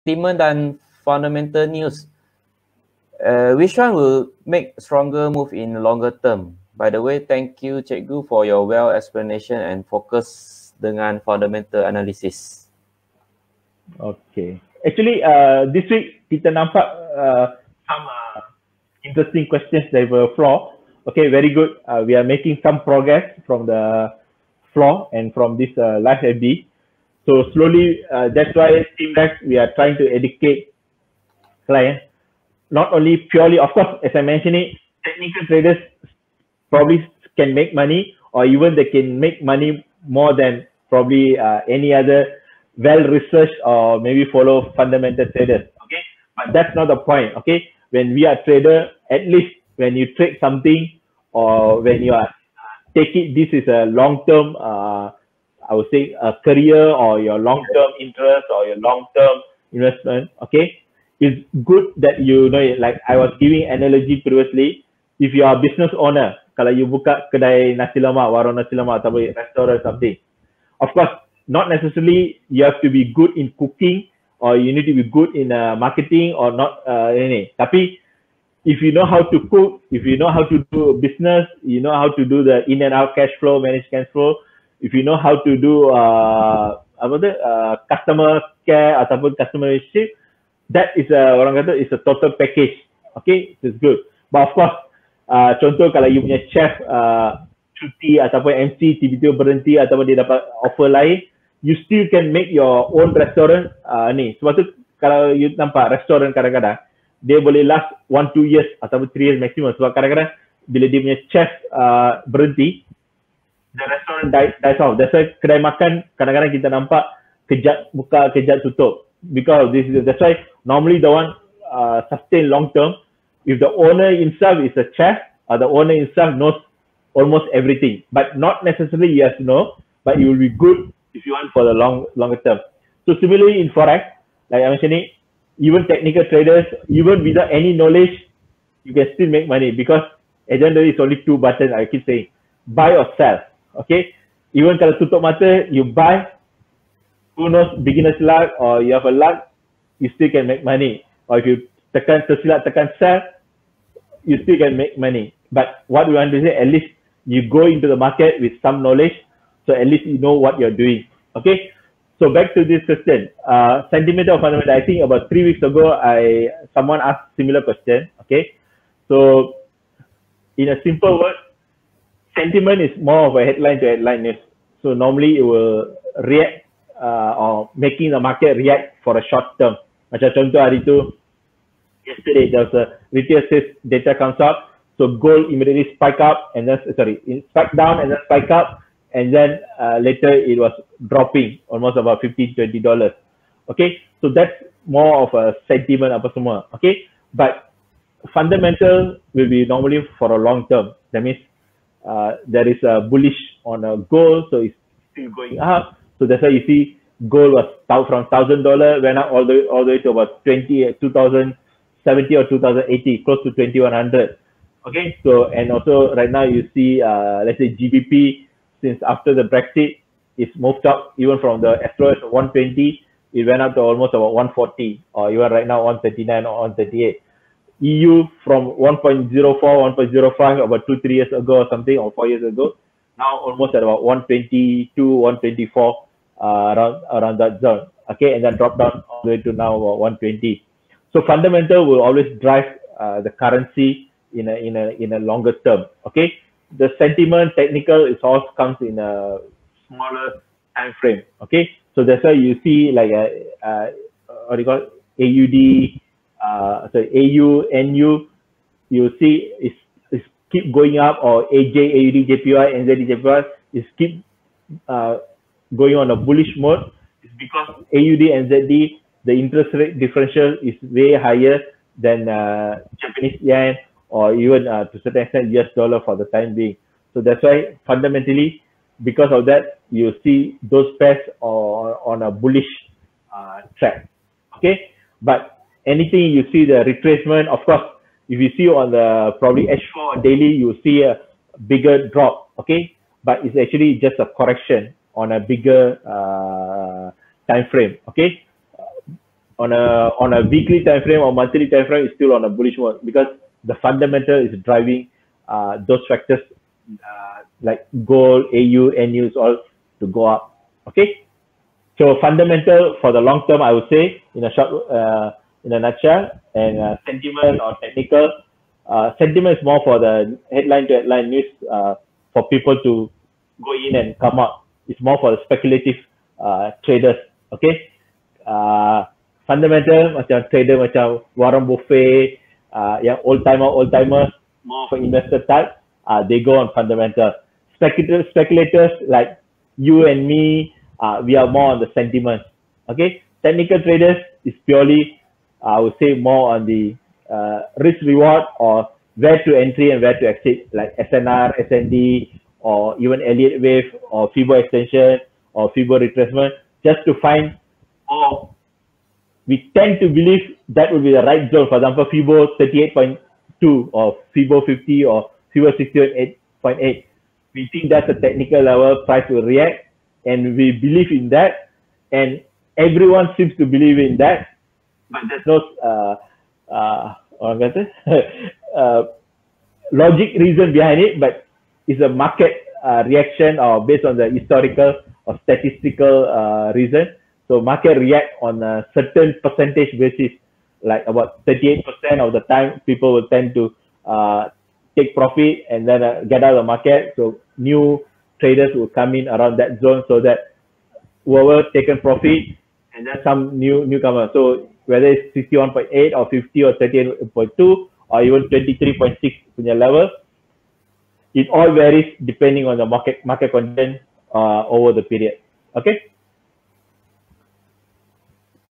sentiment dan fundamental news, which one will make stronger move in longer term? By the way, thank you Cikgu for your well explanation and focus dengan fundamental analysis. Okay. Actually, this week kita nampak some interesting questions dari floor. Okay, very good. We are making some progress from the floor and from this live FB. So slowly, that's why Team Rex, we are trying to educate clients. Not only purely, of course, as I mentioned it, technical traders probably can make money, or even they can make money more than probably any other well-researched or maybe follow fundamental traders. Okay, but that's not the point. Okay, when we are trader, at least when you trade something, or when you are take it, this is a long-term, I would say, a career or your long-term interest or your long-term investment. Okay, it's good that you know it. Like I was giving analogy previously, if you are a business owner, kalau you buka kedai nasi lemak, warung nasi lemak atau restaurant something, of course, not necessarily you have to be good in cooking or you need to be good in marketing or not ini. Tapi if you know how to cook, if you know how to do business, you know how to do the in and out cash flow, manage cash flow, if you know how to do customer care ataupun customer relationship, that is orang kata is a total package. Okay, it's good. But of course, contoh kalau you punya chef cuti ataupun MC tiba-tiba berhenti ataupun dia dapat offer lain, you still can make your own restaurant ni. Sebab tu kalau you nampak restoran kadang-kadang dia boleh last 1-2 years ataupun 3 years maximum, sebab kadang-kadang bila dia punya chef berhenti, the restaurant dies off. That's why kedai makan kadang-kadang kita nampak kejap buka, kejap tutup, because that's why normally the one sustain long term, if the owner himself is a chef or the owner himself knows almost everything, but not necessarily you have to know, but it will be good if you want for the longer term. So similarly in forex, like I mentioned, even technical traders, even without any knowledge, you can still make money, because at the end of the day, it's only 2 buttons. I keep saying, buy or sell. Okay, even kalau tutup mata you buy, who knows, beginner's luck or you have a luck, you still can make money. Or if you tersilap tekan sell, you still can make money. But what we want to say, at least you go into the market with some knowledge, so at least you know what you're doing. Okay, so back to this question, sentiment or fundamental. I think about 3 weeks ago, someone asked similar question. Okay, so in a simple word, sentiment is more of a headline to headline news. So normally it will react or making the market react for a short term. Macam contoh hari tu, yesterday there was a retail sales data comes out, so gold immediately spike up and then spike down and then spike up, and then later it was dropping almost about $15-20. Okay, so that's more of a sentiment apa semua. Okay, but fundamental will be normally for a long term. That means there is a bullish on a gold, so it's still going up. So that's why you see gold was from $1,000 went up all the way to about 2070 or 2080, close to 2100. Okay, so and also right now you see let's say GBP, since after the Brexit, it's moved up even from the as low as 120, it went up to almost about 140, or even right now 139 or 138. EU from 1.04, 1.05 about 2-3 years ago or something, or 4 years ago, now almost at about 122, 124, around that zone. Okay, and then drop down all the way to now about 120. So fundamental will always drive the currency in a longer term. Okay, the sentiment technical is also comes in a smaller time frame. Okay, so that's why you see like what do you call it? AUD, AU, NU, you see it's keep going up, or AJ, AUD, JPY, NZD, JPY is keep going on a bullish mode. It's because AUD, NZD, the interest rate differential is way higher than Japanese yen, or even to a certain extent US dollar for the time being. So that's why fundamentally, because of that, you see those pairs are on a bullish track. Okay, but anything you see the retracement, of course, if you see on the probably H4 daily, you see a bigger drop. Okay, but it's actually just a correction on a bigger time frame. Okay, on a weekly time frame or monthly time frame is still on a bullish mode because the fundamental is driving those factors like gold, AU, NUs all to go up. Okay, so fundamental for the long term, I would say in a nutshell, and sentiment or technical. Sentiment is more for the headline to headline news for people to go in and come out. It's more for the speculative traders. Okay. Fundamental macam trader macam Warren Buffett, yang old timers, more for investor type, they go on fundamental. Speculators like you and me, we are more on the sentiment. Okay, technical traders is purely, I would say, more on the risk reward or where to entry and where to exit, like SNR, SND, or even Elliott wave or FIBO extension or FIBO retracement, just to find, we tend to believe that would be the right zone. For example, FIBO 38.2 or FIBO 50 or FIBO 68.8. We think that's a technical level, price will react, and we believe in that, and everyone seems to believe in that, but there's no logic reason behind it, but it's a market reaction or based on the historical or statistical reason. So market react on a certain percentage basis, like about 38% of the time people will tend to take profit and then get out of the market. So new traders will come in around that zone so that whoever taken profit and then some newcomer. So whether it's 61.8 or 50 or 38.2 or even 23.6 punya level, it all varies depending on the market condition over the period. Okay.